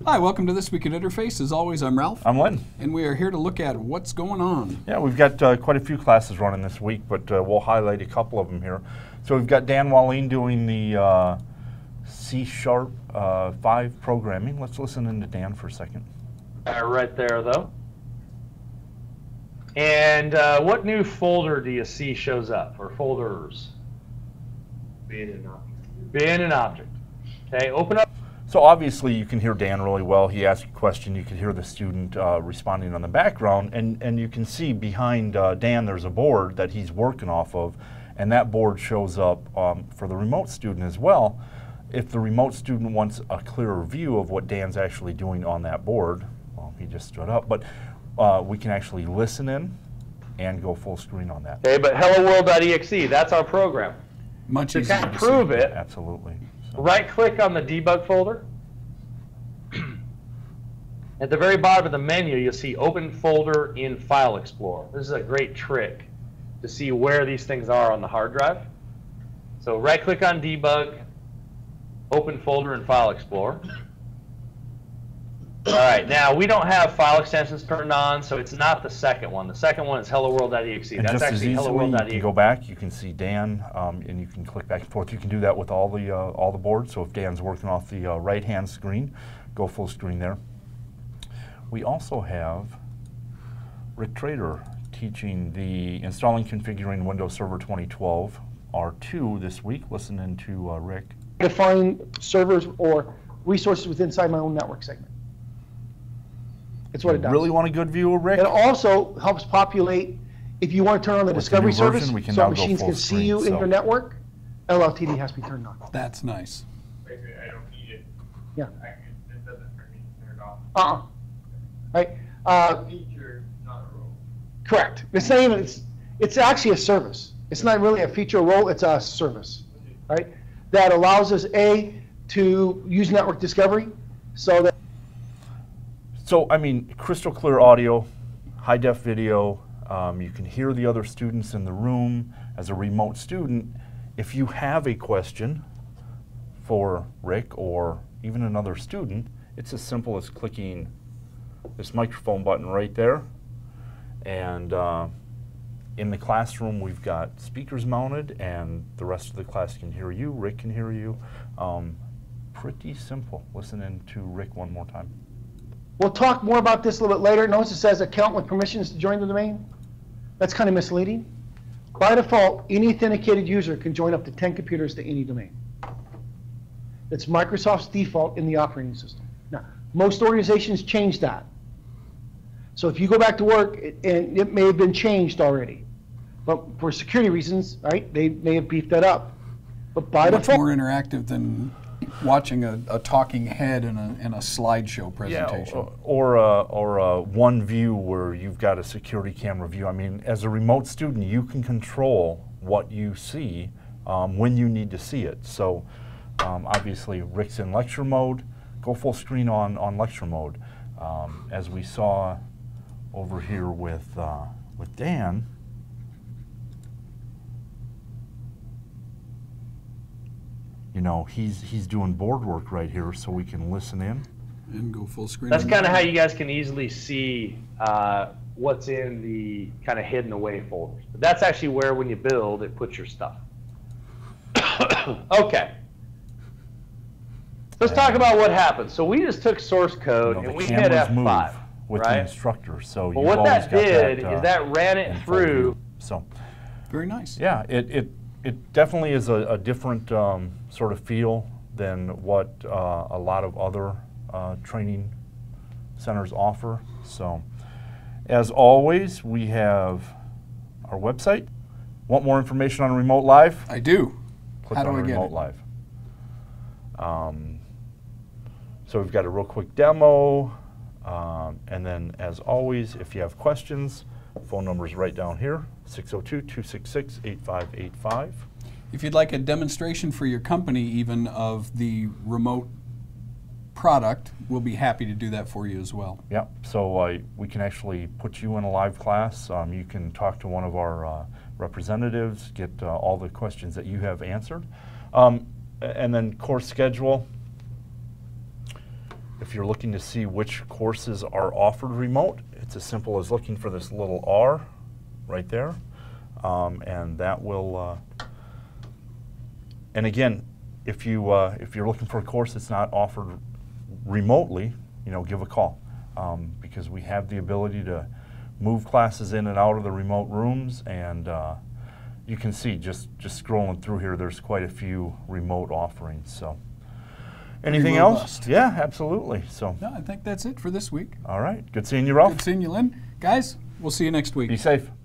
Hi, welcome to This Week at Interface. As always, I'm Ralph. I'm Lynn. And we are here to look at what's going on. Yeah, we've got quite a few classes running this week, but we'll highlight a couple of them here. So we've got Dan Wahlin doing the C# 5 programming. Let's listen into Dan for a second. Right there, though. And what new folder do you see shows up, or folders? Bin and object. Bin and object. Okay, open up. So obviously you can hear Dan really well. He asked a question. You can hear the student responding on the background, and you can see behind Dan there's a board that he's working off of, and that board shows up for the remote student as well. If the remote student wants a clearer view of what Dan's actually doing on that board, well, he just stood up, but we can actually listen in and go full screen on that. Okay, but helloworld.exe, that's our program. Much To easier kind of to prove see. it, Absolutely. So. right-click on the debug folder. At the very bottom of the menu, you'll see Open Folder in File Explorer. This is a great trick to see where these things are on the hard drive. So right-click on Debug, Open Folder in File Explorer. All right, now we don't have file extensions turned on, so it's not the second one. The second one is helloworld.exe. And That's just as actually easily, helloworld.exe. you can go back, you can see Dan, and you can click back and forth. You can do that with all the boards. So if Dan's working off the right-hand screen, go full screen there. We also have Rick Trader teaching the Installing Configuring Windows Server 2012 R2 this week. Listen in to Rick. Define servers or resources within inside my own network segment. It's what it does. Really want a good view of Rick? It also helps populate, if you want to turn on the With discovery the new version, service, we can so now go machines full can see screen, you in so. your network, LLTD has to be turned on. That's nice. Basically, I don't need it. Yeah. It doesn't turn me turned off. Right? Feature, not a role. Correct. It's not even, it's actually a service. It's not really a feature or role, it's a service, right? That allows us, to use network discovery so that. So, I mean, crystal clear audio, high-def video, you can hear the other students in the room. As a remote student, if you have a question for Rick or even another student, it's as simple as clicking this microphone button right there. And in the classroom, we've got speakers mounted, and the rest of the class can hear you. Rick can hear you. Pretty simple. Listen in to Rick one more time. We'll talk more about this a little bit later. Notice it says account with permissions to join the domain. That's kind of misleading. By default, any authenticated user can join up to 10 computers to any domain. That's Microsoft's default in the operating system. Now, most organizations change that. So if you go back to work, and it may have been changed already, but for security reasons, right, they may have beefed that up. But by Much default, more interactive than watching a talking head in a slideshow presentation. Yeah, or one view where you've got a security camera view. I mean, as a remote student, you can control what you see when you need to see it. So obviously, Rick's in lecture mode. Go full screen on lecture mode. As we saw over here with Dan, you know, he's doing board work right here, so we can listen in. And go full screen. That's kind of how you guys can easily see what's in the kind of hidden away folders. But that's actually where, when you build, it puts your stuff. Okay. Let's talk about what happened. So we just took source code and we hit F5, with right? the instructor. So Well, you've what always that got did that, is that ran it in full through. view. So Very nice. yeah, it definitely is a different sort of feel than what a lot of other training centers offer. So as always, we have our website. Want more information on Remote Live? I do. Click How do on I get Remote it? Live. So we've got a real quick demo, and then as always, if you have questions, phone number is right down here, 602-266-8585. If you'd like a demonstration for your company even of the remote product, we'll be happy to do that for you as well. Yep, so we can actually put you in a live class. You can talk to one of our representatives, get all the questions that you have answered. And then course schedule. If you're looking to see which courses are offered remote, it's as simple as looking for this little R right there, and that will. And again, if you're looking for a course that's not offered remotely, give a call, because we have the ability to move classes in and out of the remote rooms, and you can see just scrolling through here, there's quite a few remote offerings. So, anything else? robust. Yeah, absolutely. So, No, I think that's it for this week. all right, good seeing you, Ralph. Good seeing you, Lynn. Guys, we'll see you next week. Be safe.